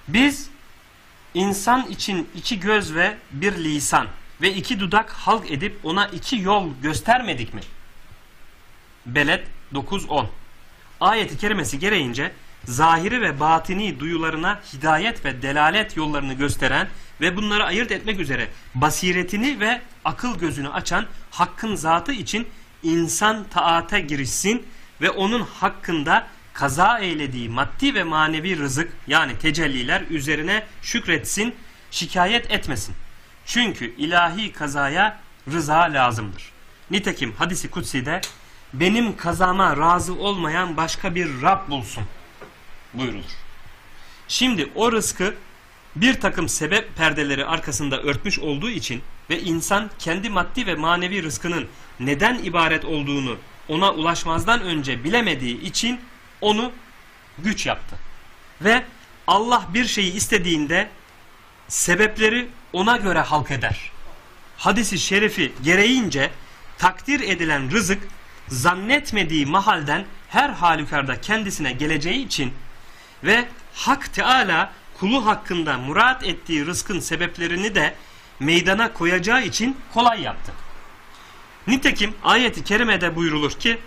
Biz insan için 2 göz ve 1 lisan ve 2 dudak halk edip ona 2 yol göstermedik mi? Beled 9-10. Ayet-i kerimesi gereğince zahiri ve batini duyularına hidayet ve delalet yollarını gösteren ve bunları ayırt etmek üzere basiretini ve akıl gözünü açan Hakk'ın zatı için insan taate girişsin ve onun hakkında kaza eylediği maddi ve manevi rızık yani tecelliler üzerine şükretsin, şikayet etmesin. Çünkü ilahi kazaya rıza lazımdır. Nitekim hadisi kutsi'de benim kazama razı olmayan başka bir Rab bulsun buyurulur. Şimdi o rızkı bir takım sebep perdeleri arkasında örtmüş olduğu için ve insan kendi maddi ve manevi rızkının neden ibaret olduğunu ona ulaşmazdan önce bilemediği için onu güç yaptı. Ve Allah bir şeyi istediğinde sebepleri ona göre halk eder. Hadis-i şerifi gereğince takdir edilen rızık zannetmediği mahalden her halükarda kendisine geleceği için ve Hak Teala kulu hakkında murat ettiği rızkın sebeplerini de meydana koyacağı için kolay yaptı. Nitekim ayet-i kerimede buyrulur ki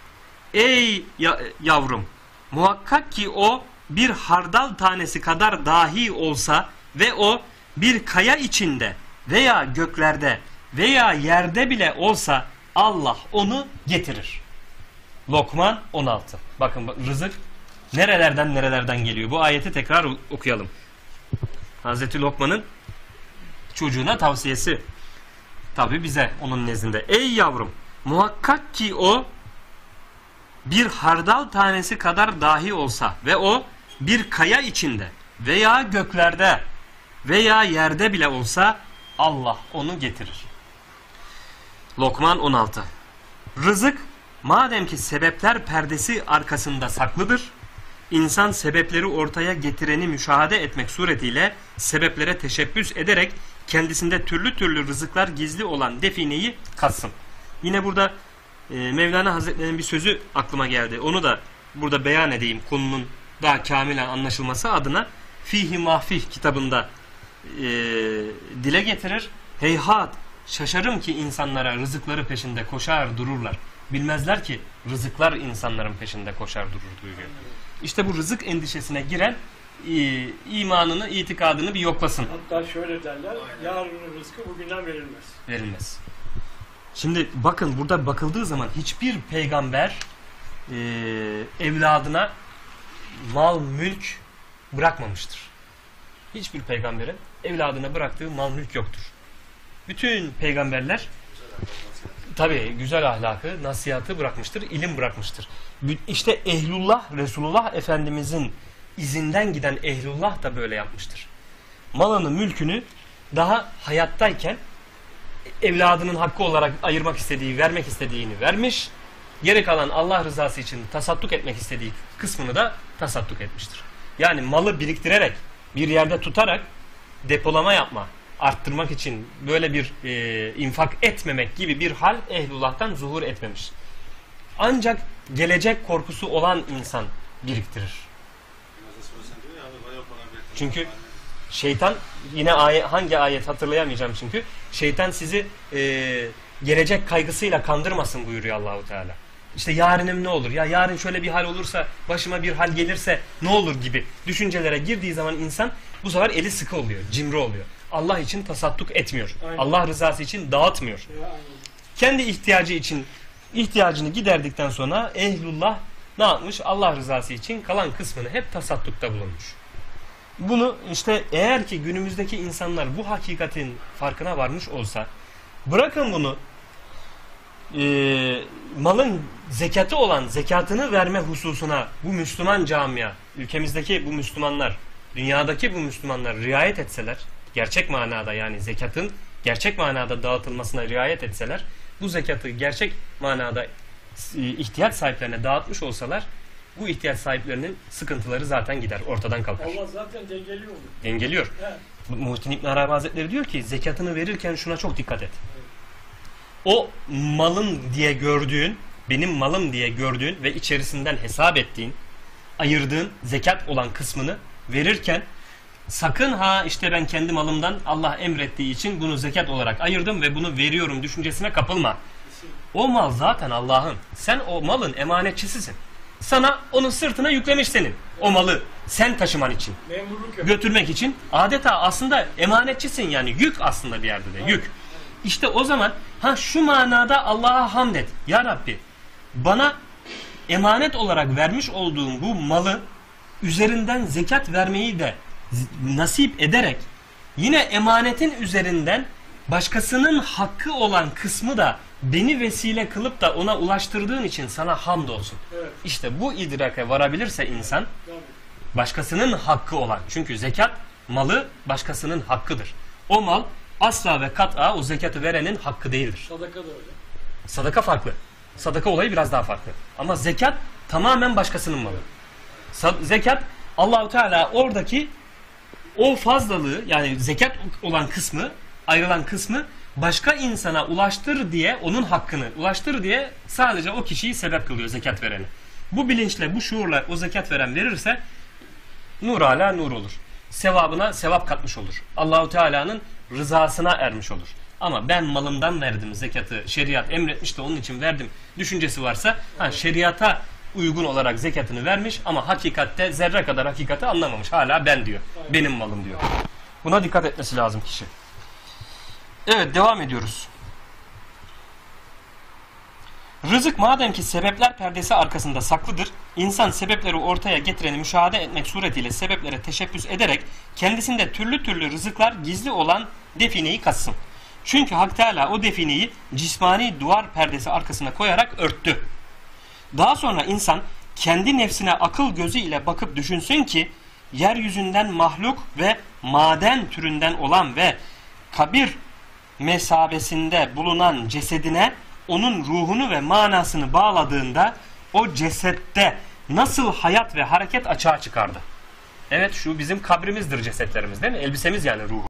ey yavrum muhakkak ki o bir hardal tanesi kadar dahi olsa ve o bir kaya içinde veya göklerde veya yerde bile olsa Allah onu getirir. Lokman 16. Bakın rızık nerelerden geliyor. Bu ayeti tekrar okuyalım. Hazreti Lokman'ın çocuğuna tavsiyesi. Tabi bize onun nezdinde. Ey yavrum muhakkak ki o bir hardal tanesi kadar dahi olsa ve o bir kaya içinde veya göklerde veya yerde bile olsa Allah onu getirir. Lokman 16. Rızık madem ki sebepler perdesi arkasında saklıdır, İnsan sebepleri ortaya getireni müşahede etmek suretiyle sebeplere teşebbüs ederek kendisinde türlü türlü rızıklar gizli olan defineyi katsın. Yine burada Mevlana Hazretleri'nin bir sözü aklıma geldi. Onu da burada beyan edeyim konunun daha kamilen anlaşılması adına. Fihi Mahfih kitabında dile getirir. Heyhat şaşarım ki insanlara rızıkları peşinde koşar dururlar. Bilmezler ki rızıklar insanların peşinde koşar durur duyuyor. İşte bu rızık endişesine giren imanını, itikadını bir yoklasın. Hatta şöyle derler, yarının rızkı bugünden verilmez. Verilmez. Şimdi bakın burada bakıldığı zaman hiçbir peygamber evladına mal, mülk bırakmamıştır. Hiçbir peygamberin evladına bıraktığı mal, mülk yoktur. Bütün peygamberler tabii güzel ahlakı, nasihatı bırakmıştır, ilim bırakmıştır. İşte ehlullah, Resulullah Efendimizin izinden giden ehlullah da böyle yapmıştır. Malını, mülkünü daha hayattayken evladının hakkı olarak ayırmak istediği, vermek istediğini vermiş. Geri kalan Allah rızası için tasadduk etmek istediği kısmını da tasadduk etmiştir. Yani malı biriktirerek, bir yerde tutarak depolama yapma, arttırmak için böyle bir infak etmemek gibi bir hal ehlullah'tan zuhur etmemiş. Ancak gelecek korkusu olan insan biriktirir. Çünkü şeytan, yine hangi ayet hatırlayamayacağım çünkü, şeytan sizi gelecek kaygısıyla kandırmasın buyuruyor Allahu Teala. İşte yarınım ne olur? Ya yarın şöyle bir hal olursa, başıma bir hal gelirse ne olur gibi düşüncelere girdiği zaman insan bu sefer eli sıkı oluyor, cimri oluyor. Allah için tasadduk etmiyor. Aynen. Allah rızası için dağıtmıyor. Kendi ihtiyacını giderdikten sonra ehlullah ne yapmış? Allah rızası için kalan kısmını hep tasaddukta bulunmuş. Bunu işte eğer ki günümüzdeki insanlar bu hakikatin farkına varmış olsa, bırakın bunu malın zekatı olan zekatını verme hususuna bu Müslüman camia, ülkemizdeki bu Müslümanlar, dünyadaki bu Müslümanlar riayet etseler, gerçek manada yani zekatın gerçek manada dağıtılmasına riayet etseler, bu zekatı gerçek manada ihtiyaç sahiplerine dağıtmış olsalar, bu ihtiyaç sahiplerinin sıkıntıları zaten gider, ortadan kalkar. Allah zaten dengeliyor. Dengeliyor. Evet. Muhittin İbn Arabi Hazretleri diyor ki zekatını verirken şuna çok dikkat et. Evet. O malın diye gördüğün, benim malım diye gördüğün ve içerisinden hesap ettiğin, ayırdığın zekat olan kısmını verirken sakın ha işte ben kendi malımdan Allah emrettiği için bunu zekat olarak ayırdım ve bunu veriyorum düşüncesine kapılma. O mal zaten Allah'ın. Sen o malın emanetçisisin. Sana onun sırtına yüklemiş senin. O malı sen taşıman için. Memurluk yok. Götürmek için. Adeta aslında emanetçisin yani. Yük aslında bir yerde de. Yük. İşte o zaman şu manada Allah'a hamd et. Ya Rabbi bana emanet olarak vermiş olduğum bu malı üzerinden zekat vermeyi de nasip ederek yine emanetin üzerinden başkasının hakkı olan kısmı da beni vesile kılıp da ona ulaştırdığın için sana hamd olsun. Evet. İşte bu idrake varabilirse insan Tabii. başkasının hakkı olan, çünkü zekat malı başkasının hakkıdır. O mal asla ve kat'a o zekatı verenin hakkı değildir. Sadaka da öyle. Sadaka farklı. Sadaka olayı biraz daha farklı. Ama zekat tamamen başkasının malı. Zekat Allahu Teala oradaki o fazlalığı, yani zekat olan kısmı, ayrılan kısmı başka insana ulaştır diye, onun hakkını ulaştır diye sadece o kişiyi sebep kılıyor, zekat vereni. Bu bilinçle, bu şuurla o zekat veren verirse nur ala nur olur. Sevabına sevap katmış olur. Allahu Teala'nın rızasına ermiş olur. Ama ben malımdan verdim zekatı, şeriat emretmiş de onun için verdim düşüncesi varsa şeriata uygun olarak zekatını vermiş ama hakikatte zerre kadar hakikati anlamamış. Hala ben diyor. Benim malım diyor. Buna dikkat etmesi lazım kişi. Evet, devam ediyoruz. Rızık madem ki sebepler perdesi arkasında saklıdır, insan sebepleri ortaya getireni müşahede etmek suretiyle sebeplere teşebbüs ederek kendisinde türlü türlü rızıklar gizli olan defineyi katsın. Çünkü Hak Teala o defineyi cismani duvar perdesi arkasına koyarak örttü. Daha sonra insan kendi nefsine akıl gözü ile bakıp düşünsün ki yeryüzünden mahluk ve maden türünden olan ve kabir mesabesinde bulunan cesedine onun ruhunu ve manasını bağladığında o cesette nasıl hayat ve hareket açığa çıkardı. Evet, şu bizim kabrimizdir cesetlerimiz, değil mi? Elbisemiz yani ruhu.